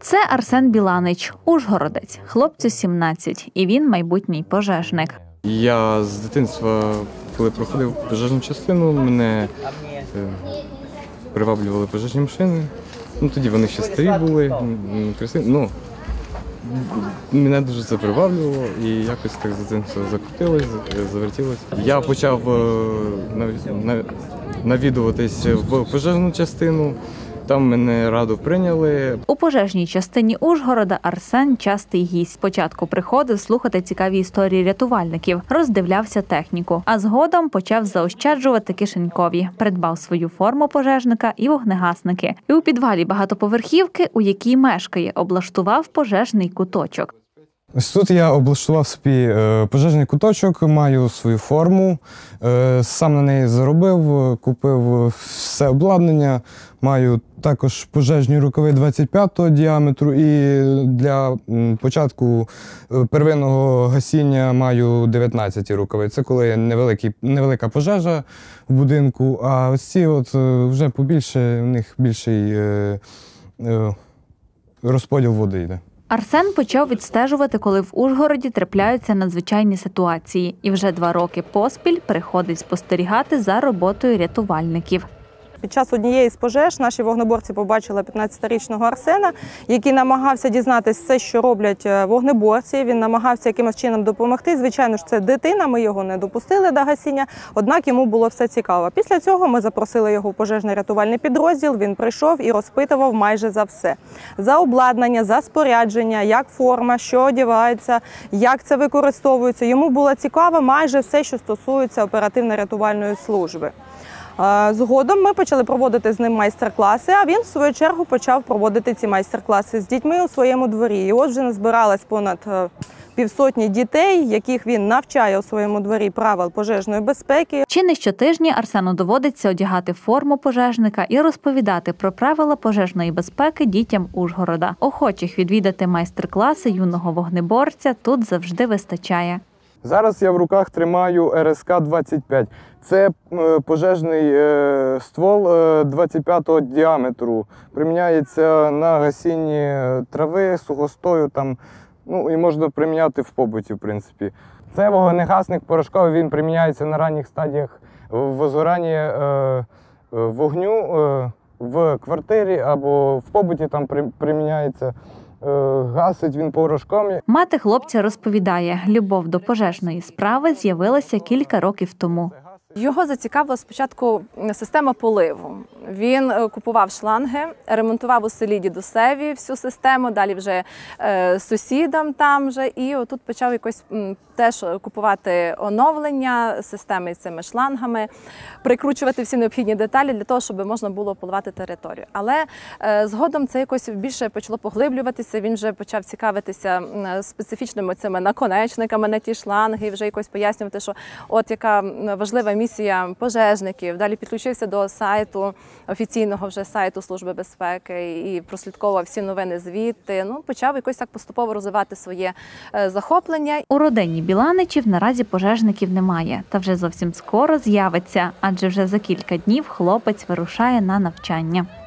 Це Арсен Біланич, ужгородець, хлопцю 17, і він майбутній пожежник. Я з дитинства, коли проходив пожежну частину, мене приваблювали пожежні машини. Тоді вони ще старі були, красиві. Мене дуже це приваблювало і якось так з дитинства закрутилось, завертілось. Я почав навідуватись в пожежну частину. Там мене радо прийняли. У пожежній частині Ужгорода Арсен – частий гість. Спочатку приходив слухати цікаві історії рятувальників, роздивлявся техніку, а згодом почав заощаджувати кишенькові. Придбав свою форму пожежника і вогнегасники. І у підвалі багатоповерхівки, у якій мешкає, облаштував пожежний куточок. Ось тут я облаштував собі пожежний куточок, маю свою форму, сам на неї заробив, купив все обладнання, маю також пожежні рукави 25-го діаметру і для початку первинного гасіння маю 19 рукави. Це коли невелика пожежа в будинку, а ось ці вже побільше, в них більший розподіл води йде. Арсен почав відстежувати, коли в Ужгороді трапляються надзвичайні ситуації. І вже 2 роки поспіль приходить спостерігати за роботою рятувальників. Під час однієї з пожеж наші вогнеборці побачили 15-річного Арсена, який намагався дізнатися все, що роблять вогнеборці. Він намагався якимось чином допомогти. Звичайно ж, це дитина, ми його не допустили до гасіння, однак йому було все цікаво. Після цього ми запросили його в пожежний рятувальний підрозділ, він прийшов і розпитував майже за все. За обладнання, за спорядження, як форма, що одягається, як це використовується. Йому було цікаво майже все, що стосується оперативно-рятувальної служби. Згодом ми почали проводити з ним майстер-класи, а він, в свою чергу, почав проводити ці майстер-класи з дітьми у своєму дворі. І от вже назбиралось понад півсотні дітей, яких він навчає у своєму дворі правил пожежної безпеки. Чи не щотижні Арсену доводиться одягати форму пожежника і розповідати про правила пожежної безпеки дітям Ужгорода. Охочих відвідати майстер-класи юного вогнеборця тут завжди вистачає. Зараз я в руках тримаю РСК-25. Це пожежний ствол 25-го діаметру. Приміняється на гасінні трави, сухостою, і можна приміняти в побуті, в принципі. Це вогнегасник порошковий, він приміняється на ранніх стадіях возгорання вогню в квартирі або в побуті, там приміняється. Гасить він порошком. Мати хлопця розповідає, любов до пожежної справи з'явилася кілька років тому. Його зацікавила спочатку система поливу. Він купував шланги, ремонтував у селі дідусеві всю систему, далі вже сусідам там же. І отут почав якось теж купувати оновлення системи з цими шлангами, прикручувати всі необхідні деталі для того, щоб можна було поливати територію. Але згодом це якось більше почало поглиблюватися, він вже почав цікавитися специфічними цими наконечниками на ті шланги, і вже якось пояснювати, що от яка важлива місія пожежників. Далі підключився до сайту, офіційного вже сайту Служби безпеки і прослідковував всі новини звідти. Почав якось так поступово розвивати своє захоплення. У родині Біланичів наразі пожежників немає. Та вже зовсім скоро з'явиться, адже вже за кілька днів хлопець вирушає на навчання.